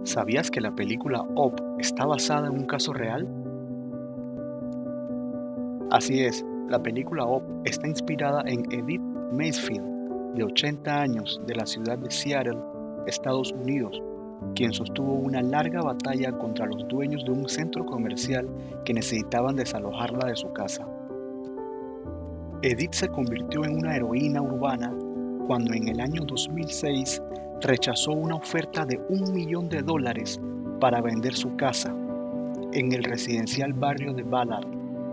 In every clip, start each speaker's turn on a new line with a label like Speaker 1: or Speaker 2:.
Speaker 1: ¿Sabías que la película Up está basada en un caso real? Así es, la película Up está inspirada en Edith Macefield, de 80 años, de la ciudad de Seattle, Estados Unidos, quien sostuvo una larga batalla contra los dueños de un centro comercial que necesitaban desalojarla de su casa. Edith se convirtió en una heroína urbana cuando en el año 2006 rechazó una oferta de $1 millón para vender su casa en el residencial barrio de Ballard.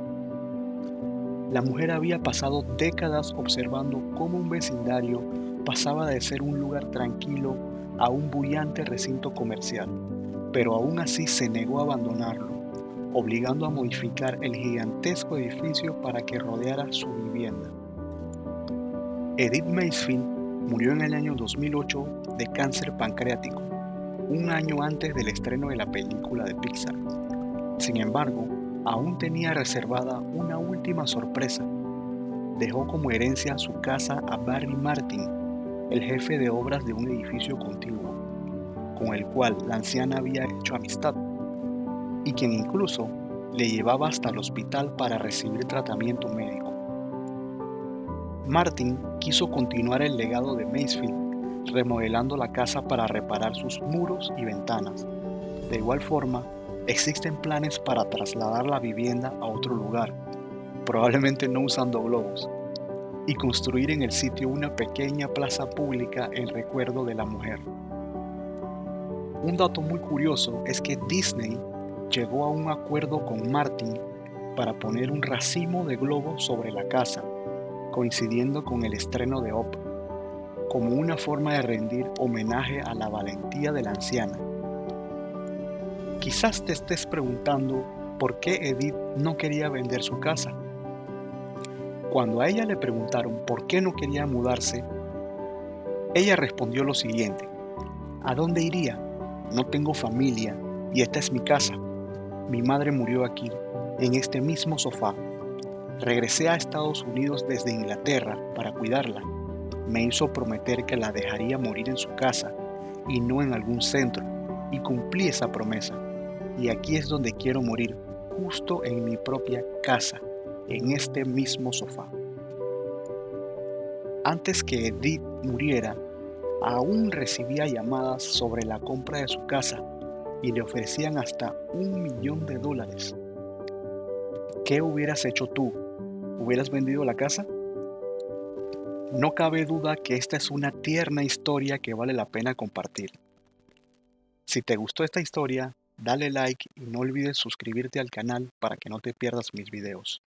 Speaker 1: La mujer había pasado décadas observando cómo un vecindario pasaba de ser un lugar tranquilo a un bullante recinto comercial, pero aún así se negó a abandonarlo, obligando a modificar el gigantesco edificio para que rodeara su vivienda. Edith Macefield murió en el año 2008 de cáncer pancreático, un año antes del estreno de la película de Pixar. Sin embargo, aún tenía reservada una última sorpresa. Dejó como herencia su casa a Barry Martin, el jefe de obras de un edificio contiguo, con el cual la anciana había hecho amistad, y quien incluso le llevaba hasta el hospital para recibir tratamiento médico. Martin quiso continuar el legado de Macefield, remodelando la casa para reparar sus muros y ventanas. De igual forma, existen planes para trasladar la vivienda a otro lugar, probablemente no usando globos, y construir en el sitio una pequeña plaza pública en recuerdo de la mujer. Un dato muy curioso es que Disney llegó a un acuerdo con Martin para poner un racimo de globos sobre la casa, coincidiendo con el estreno de Up, como una forma de rendir homenaje a la valentía de la anciana. Quizás te estés preguntando por qué Edith no quería vender su casa. Cuando a ella le preguntaron por qué no quería mudarse, ella respondió lo siguiente: ¿a dónde iría? No tengo familia y esta es mi casa. Mi madre murió aquí, en este mismo sofá. Regresé a Estados Unidos desde Inglaterra para cuidarla. Me hizo prometer que la dejaría morir en su casa y no en algún centro, y cumplí esa promesa. Y aquí es donde quiero morir, justo en mi propia casa, en este mismo sofá. Antes que Edith muriera, aún recibía llamadas sobre la compra de su casa y le ofrecían hasta $1 millón. ¿Qué hubieras hecho tú? ¿Hubieras vendido la casa? No cabe duda que esta es una tierna historia que vale la pena compartir. Si te gustó esta historia, dale like y no olvides suscribirte al canal para que no te pierdas mis videos.